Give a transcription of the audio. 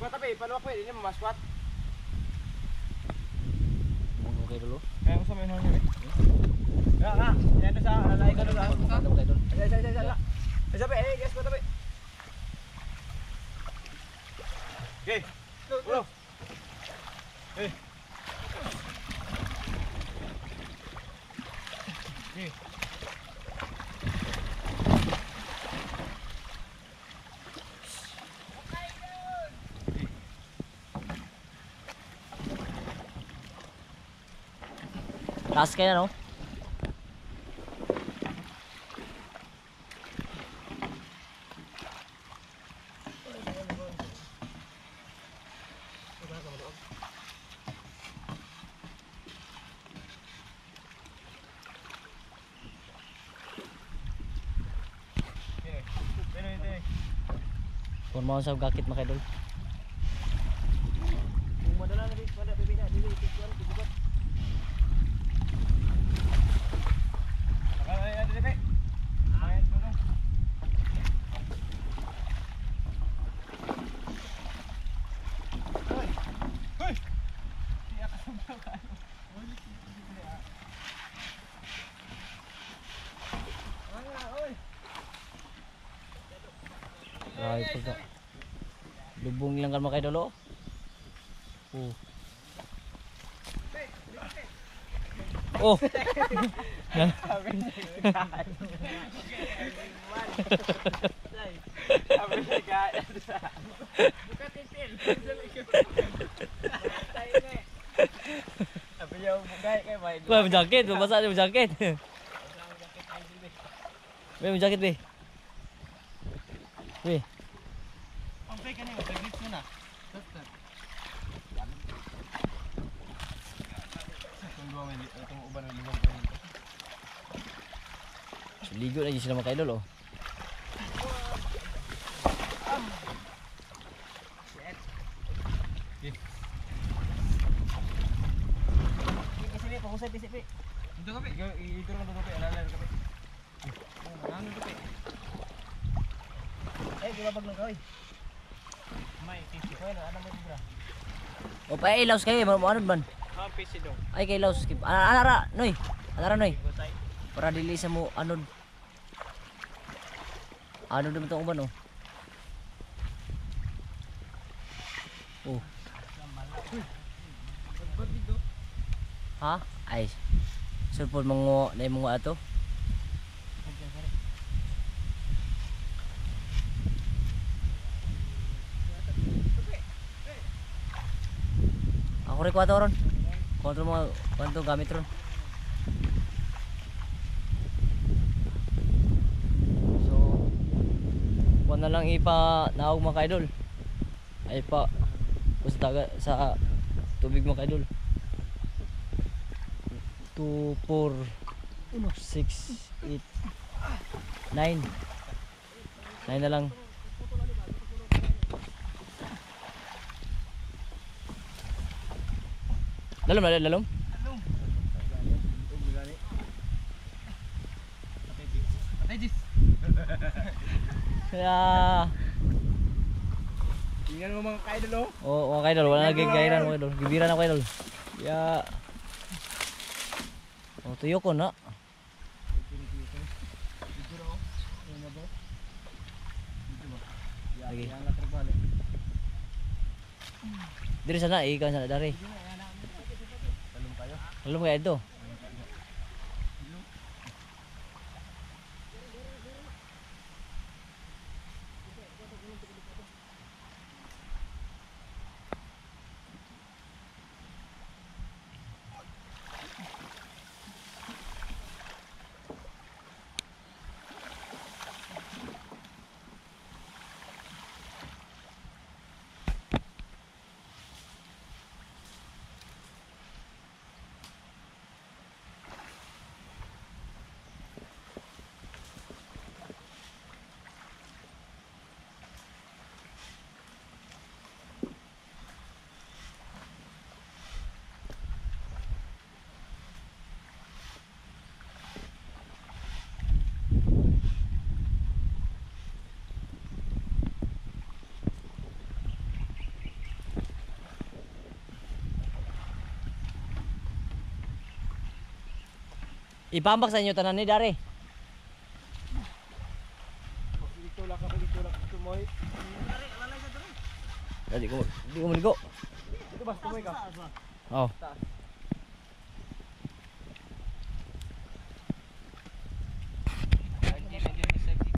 Squat tapi, paluwak pa ini mas squat. Okay dulu. Kaya mo sa may nangyawi. Ka. Yan sa lalay ka dulu. Okay dulu. Ay sabi, guys, squat tapi. Okay. Ulo. Eh. Okay. Taas kaya no? Kung mau sa gakit mga idol. Madala na pada pipina dili tikuan tikuan. Ay dili pe. Main dulu. Hoy. Hoy. Tiyak ka sa Ay, pagka lubong lang kan mga idol. Oh. Oh. Buka titil. Apa yang bukai kayak baik. Wah, menjakit, masa dia menjakit. Be, menjakit be. Be. Sampai kan ni, sampai grip sana. Tetap. Tunggu minit, tunggu uban ng 5 Ligo na sila mga idol oh. Sini pahusay pisik pi. Ito kape, ito lang kape, alala kape. Ano kape? Gulabag lang kaway. May tissue ko na ano mo bra. O pa ilaws kayo, mo ano man? Ha, PC dong. Ay kay ilaws. Anara, noy. Anara noy. Para dili sa mo anod. Ano naman to uban oh. Oh. Ha? Ay. Sulpon mga na mga ato. Ako rin kwato ron. Kontrol mga kwanto gamit ron. So, kuwan na lang ipa naog mga kaidol. Ay pa sa tubig mga kaidol. 2, 4, 6, 8, 9. 9 na lang. Dalam lah, dalam. Ya. Tingnan mo mga kaidol oh. Oh, mga kaidol, wala lagi gairan mga kaidol. Gibiran ako kaidol. Ya. Oh, tuyo ko na. Lagi. Diri sana ikan sana dari. Belum kayak itu. Ipambak sa inyo tanan ni Dari. Ditulak ako, ditulak. Tumoy. Dari, alalay sa dito. Di ko maligo. Dito ba, tumoy ka? Oh. Taas.